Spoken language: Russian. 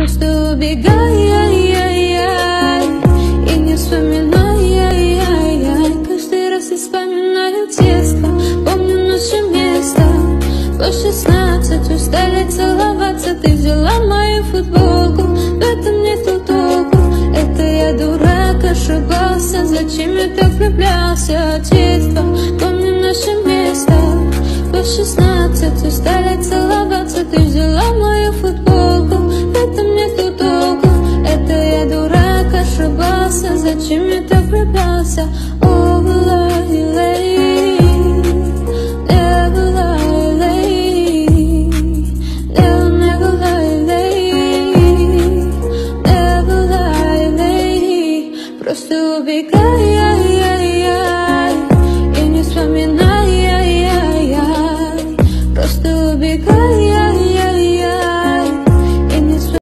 просто убегай, и не вспоминай, каждый раз я вспоминаю детство, помню наше место. По 16 устали целоваться, ты взяла мою футболку, в этом нету толку. Это я дурак, ошибался, зачем я так влюблялся? Детство, помню наше место. По 16 устали целоваться, ты взяла мою